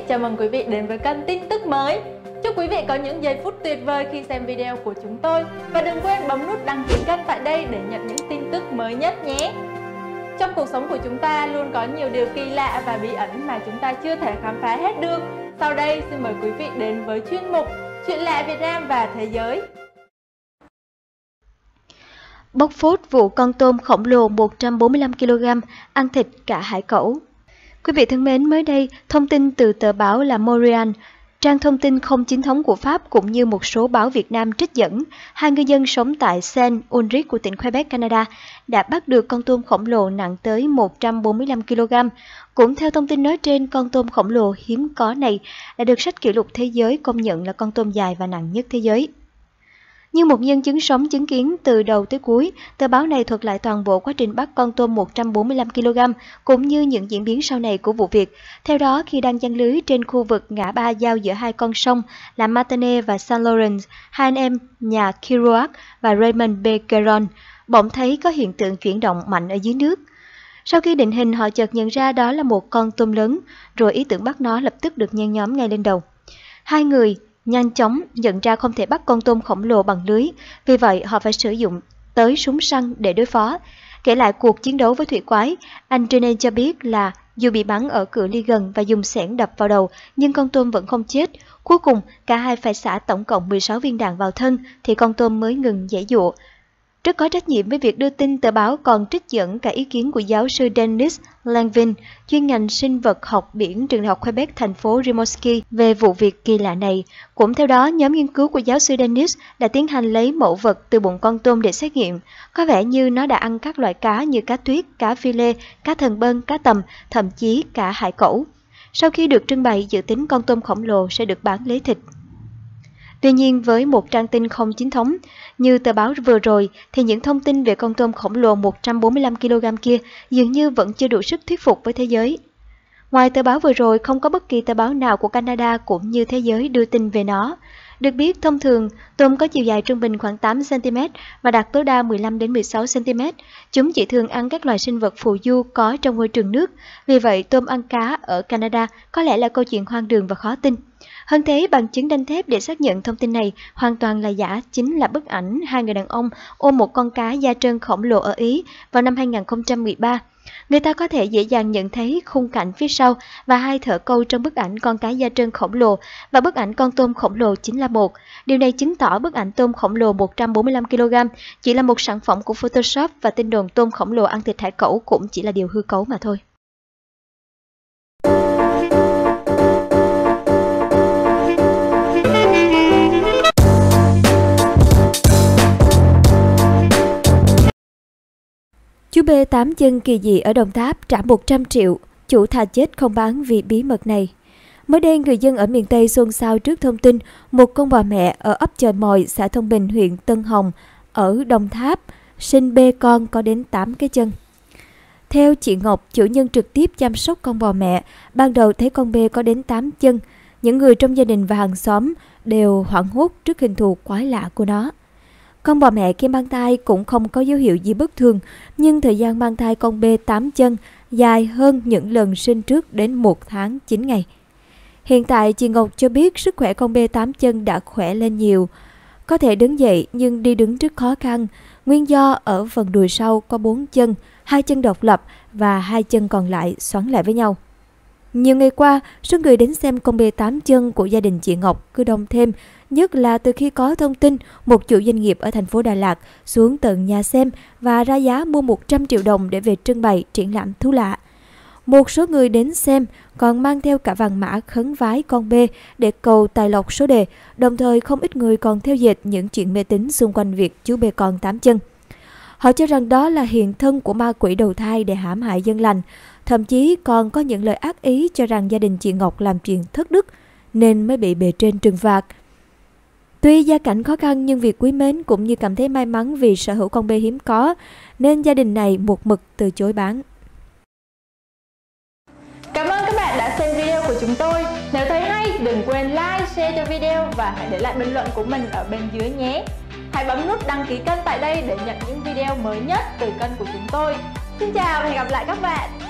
chào mừng quý vị đến với kênh tin tức mới. Chúc quý vị có những giây phút tuyệt vời khi xem video của chúng tôi. Và đừng quên bấm nút đăng ký kênh tại đây để nhận những tin tức mới nhất nhé. Trong cuộc sống của chúng ta luôn có nhiều điều kỳ lạ và bí ẩn mà chúng ta chưa thể khám phá hết được. Sau đây xin mời quý vị đến với chuyên mục Chuyện lạ Việt Nam và Thế giới. Bóc phốt vụ con tôm khổng lồ 145 kg ăn thịt cả hải cẩu. Quý vị thân mến, mới đây, thông tin từ tờ báo La Montréal, trang thông tin không chính thống của Pháp cũng như một số báo Việt Nam trích dẫn, hai ngư dân sống tại Saint-Ulrich của tỉnh Quebec, Canada đã bắt được con tôm khổng lồ nặng tới 145 kg. Cũng theo thông tin nói trên, con tôm khổng lồ hiếm có này đã được sách kỷ lục thế giới công nhận là con tôm dài và nặng nhất thế giới. Như một nhân chứng sống chứng kiến từ đầu tới cuối, tờ báo này thuật lại toàn bộ quá trình bắt con tôm 145 kg cũng như những diễn biến sau này của vụ việc. Theo đó, khi đang giăng lưới trên khu vực ngã ba giao giữa hai con sông là Matane và Saint Lawrence, hai anh em nhà Kerouac và Raymond Becqueron bỗng thấy có hiện tượng chuyển động mạnh ở dưới nước. Sau khi định hình, họ chợt nhận ra đó là một con tôm lớn, rồi ý tưởng bắt nó lập tức được nhen nhóm ngay lên đầu. Hai người nhanh chóng nhận ra không thể bắt con tôm khổng lồ bằng lưới, vì vậy họ phải sử dụng tới súng săn để đối phó. Kể lại cuộc chiến đấu với thủy quái, anh René cho biết là dù bị bắn ở cự ly gần và dùng xẻng đập vào đầu, nhưng con tôm vẫn không chết. Cuối cùng, cả hai phải xả tổng cộng 16 viên đạn vào thân thì con tôm mới ngừng giãy giụa. Rất có trách nhiệm với việc đưa tin, tờ báo còn trích dẫn cả ý kiến của giáo sư Denis Langevin, chuyên ngành sinh vật học biển trường đại học Quebec thành phố Rimouski về vụ việc kỳ lạ này. Cũng theo đó, nhóm nghiên cứu của giáo sư Denis đã tiến hành lấy mẫu vật từ bụng con tôm để xét nghiệm. Có vẻ như nó đã ăn các loại cá như cá tuyết, cá phi lê, cá thần bơn, cá tầm, thậm chí cả hải cẩu. Sau khi được trưng bày, dự tính con tôm khổng lồ sẽ được bán lấy thịt. Tuy nhiên, với một trang tin không chính thống như tờ báo vừa rồi, thì những thông tin về con tôm khổng lồ 145 kg kia dường như vẫn chưa đủ sức thuyết phục với thế giới. Ngoài tờ báo vừa rồi, không có bất kỳ tờ báo nào của Canada cũng như thế giới đưa tin về nó. Được biết, thông thường, tôm có chiều dài trung bình khoảng 8 cm và đạt tối đa 15 đến 16 cm. Chúng chỉ thường ăn các loài sinh vật phù du có trong môi trường nước. Vì vậy, tôm ăn cá ở Canada có lẽ là câu chuyện hoang đường và khó tin. Hơn thế, bằng chứng đanh thép để xác nhận thông tin này hoàn toàn là giả chính là bức ảnh hai người đàn ông ôm một con cá da trơn khổng lồ ở Ý vào năm 2013. Người ta có thể dễ dàng nhận thấy khung cảnh phía sau và hai thợ câu trong bức ảnh con cá da trơn khổng lồ và bức ảnh con tôm khổng lồ chính là một. Điều này chứng tỏ bức ảnh tôm khổng lồ 145 kg chỉ là một sản phẩm của Photoshop và tin đồn tôm khổng lồ ăn thịt hải cẩu cũng chỉ là điều hư cấu mà thôi. Chú bê 8 chân kỳ dị ở Đồng Tháp trả 100 triệu, chủ thà chết không bán vì bí mật này. Mới đây, người dân ở miền Tây xôn xao trước thông tin một con bò mẹ ở ấp Chòi Mòi, xã Thông Bình, huyện Tân Hồng ở Đồng Tháp sinh bê con có đến 8 cái chân. Theo chị Ngọc, chủ nhân trực tiếp chăm sóc con bò mẹ, ban đầu thấy con bê có đến 8 chân. Những người trong gia đình và hàng xóm đều hoảng hốt trước hình thù quái lạ của nó. Con bò mẹ khi mang thai cũng không có dấu hiệu gì bất thường, nhưng thời gian mang thai con bê 8 chân dài hơn những lần sinh trước đến 1 tháng 9 ngày. Hiện tại, chị Ngọc cho biết sức khỏe con bê 8 chân đã khỏe lên nhiều. Có thể đứng dậy nhưng đi đứng rất khó khăn, nguyên do ở phần đùi sau có 4 chân, 2 chân độc lập và 2 chân còn lại xoắn lại với nhau. Nhiều ngày qua, số người đến xem con bê 8 chân của gia đình chị Ngọc cứ đông thêm, nhất là từ khi có thông tin một chủ doanh nghiệp ở thành phố Đà Lạt xuống tận nhà xem và ra giá mua 100 triệu đồng để về trưng bày triển lãm thú lạ. Một số người đến xem còn mang theo cả vàng mã khấn vái con bê để cầu tài lộc số đề, đồng thời không ít người còn theo dệt những chuyện mê tín xung quanh việc chú bê con 8 chân. Họ cho rằng đó là hiện thân của ma quỷ đầu thai để hãm hại dân lành, thậm chí còn có những lời ác ý cho rằng gia đình chị Ngọc làm chuyện thất đức nên mới bị bề trên trừng phạt. Tuy gia cảnh khó khăn nhưng vì quý mến cũng như cảm thấy may mắn vì sở hữu con bê hiếm có nên gia đình này một mực từ chối bán. Cảm ơn các bạn đã xem video của chúng tôi. Nếu thấy hay, đừng quên like, share cho video và hãy để lại bình luận của mình ở bên dưới nhé. Hãy bấm nút đăng ký kênh tại đây để nhận những video mới nhất từ kênh của chúng tôi. Xin chào và hẹn gặp lại các bạn.